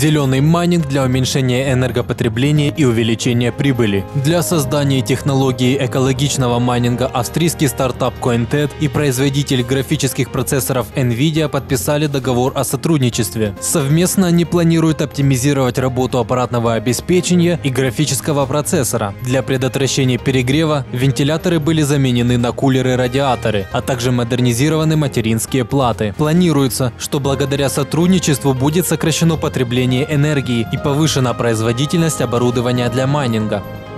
Зеленый майнинг для уменьшения энергопотребления и увеличения прибыли. Для создания технологии экологичного майнинга австрийский стартап CoinTED и производитель графических процессоров NVIDIA подписали договор о сотрудничестве. Совместно они планируют оптимизировать работу аппаратного обеспечения и графического процессора. Для предотвращения перегрева вентиляторы были заменены на кулеры-радиаторы, а также модернизированы материнские платы. Планируется, что благодаря сотрудничеству будет сокращено потребление энергии и повышена производительность оборудования для майнинга.